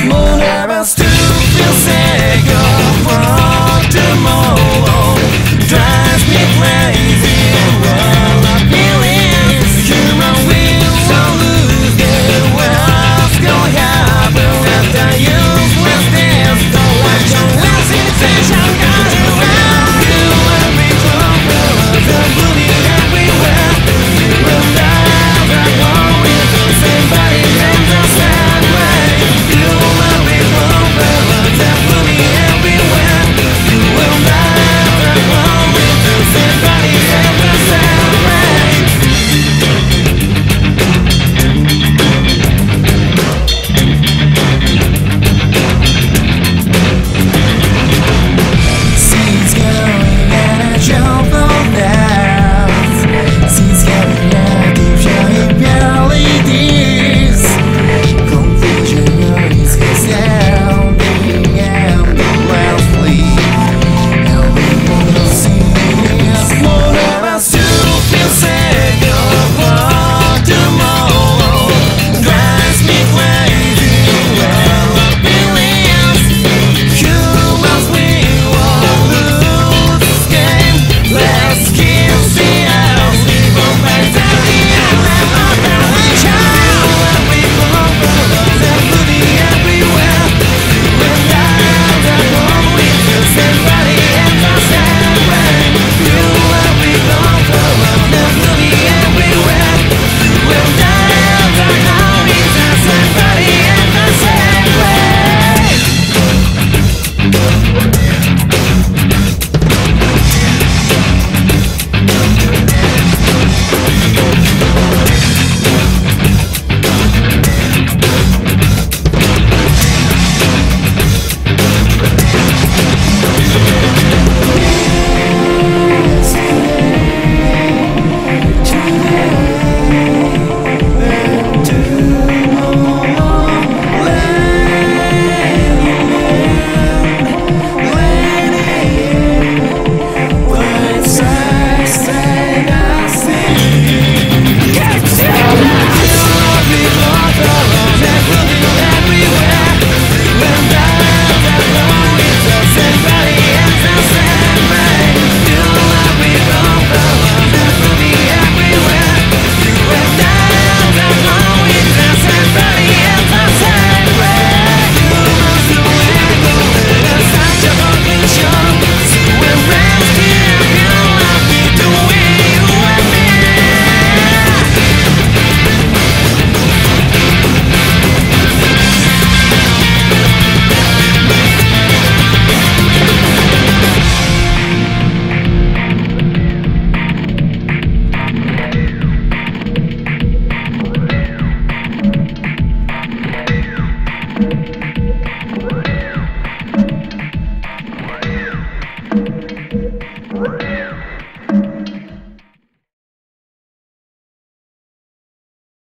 Whenever still feel sick of tomorrow, drives me crazy. Well, I'm feeling human will so lose it. What's gonna happen after you with this? Don't let your hesitation guide you around. You will be trouble, the booty everywhere. You will never go into somebody else the same way. You will be trouble, the booty everywhere. You will never go into somebody else the same way. Seeds going and a jump on that. Seeds going and deep shiny melodies. Confusion is astounding and endlessly. And we wanna see this. Whatever still feel sick of tomorrow drives me crazy.